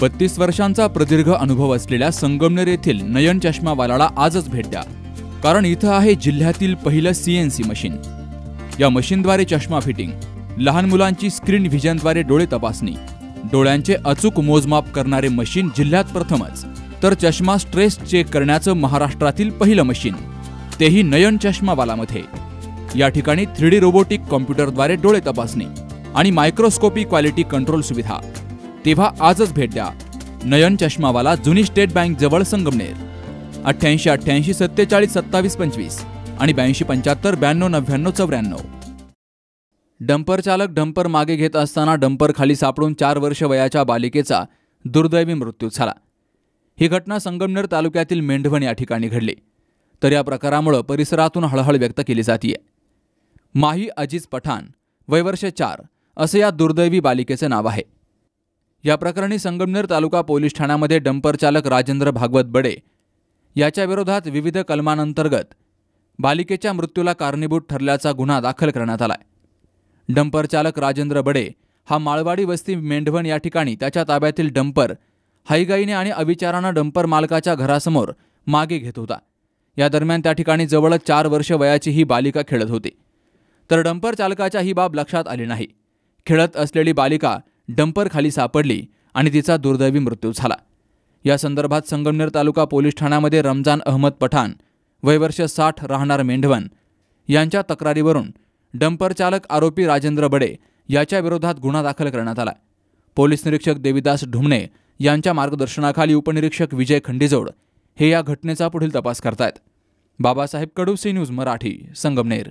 32 वर्षांचा प्रदीर्घ अनुभव असलेल्या संगमनेर येथील नयन चष्मावालाला आजच भेट द्या, कारण इथं आहे जिल्ह्यातील पहिलं CNC मशीन। या मशीनद्वारे चष्मा फिटिंग, लहान मुलांची स्क्रीन व्हिजनद्वारे डोळे तपासणी, डोळ्यांचे अचूक मोजमाप करणारे मशीन जिल्ह्यात प्रथमच, तर चष्मा स्ट्रेस चेक करण्याचं महाराष्ट्रातील पहिलं मशीन, तेही नयन चष्मावालामध्ये। या ठिकाणी 3D रोबोटिक कॉम्प्युटरद्वारे डोळे तपासणी आणि मायक्रोस्कोपी क्वालिटी कंट्रोल सुविधा। तेव्हा आजच भेट द्या नयन चष्मावाला, जुनी स्टेट बँक जवळ संगमनेर। 8888 47 27 25 आणि 82 75 92 99 94। डंपर चालक डंपर मागे घेत असताना डंपर खाली सापडून 4 वर्ष वयाच्या बालिकेचा दुर्दैवी मृत्यू झाला। ही घटना संगमनेर तालुक्यातील मेंढवण या ठिकाणी घडली। तर या प्रकारामुळे परिसरातून हळहळ व्यक्त केली जाते। माही अजीज पठाण, वय वर्ष 4 असे या दुर्दैवी बालिकेचे नाव आहे। या प्रकरणी संगमनेर तालुका पोलीस ठाण्यामध्ये डंपर चालक राजेंद्र भागवत बडे याच्या विरोधात विविध कलमांतर्गत बालिकेच्या मृत्यूला कारणीभूत ठरल्याचा गुन्हा दाखल करण्यात आलाय। डंपर चालक राजेंद्र बडे हा माळवाडी वस्ती मेंढवण या ठिकाणी त्याच्या ताब्यातील डंपर हाईगाईने आणि अविचारानं डंपर मालकाच्या घरासमोर मागे घेत होता। या दरम्यान त्या ठिकाणी जवळच 4 वर्ष वयाची ही बालिका खेळत होती, तर डंपर चालकाच्या ही बाब लक्षात आली नाही। खेळत असलेली बालिका डंपर खाली सापडली आणि तिचा दुर्दैवी मृत्यू झाला। या संदर्भात संगमनेर तालुका पोलीस ठाण्यामध्ये रमजान अहमद पठाण, वय वर्ष 60 राहणार मेंढवण यांच्या तक्रारीवरून डंपर चालक आरोपी राजेंद्र बडे याच्या विरोधात गुन्हा दाखल करण्यात आला। पोलीस निरीक्षक देविदास ढुमणे यांच्या मार्गदर्शनाखाली उपनिरीक्षक विजय खंडीजोड हे या घटनेचा पुढील तपास करतायत। Babasaheb Kadu, C news Marathi, Sangamner.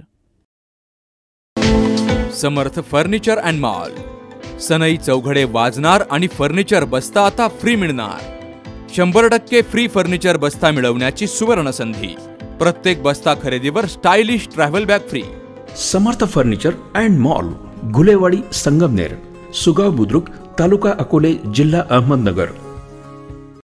Samarth furniture and mall, सनई चौघडे वाजणार आणि फर्निचर बस्ता आता फ्री मिळणार। 100% फ्री फर्निचर बस्ता मिळवण्याची सुवर्ण संधी। प्रत्येक बस्ता खरेदीवर stylish travel bag free. Samarth furniture and mall, Gulewadi, Sangamner, Sugaon Budruk, taluka Akole, जिल्हा अहमदनगर।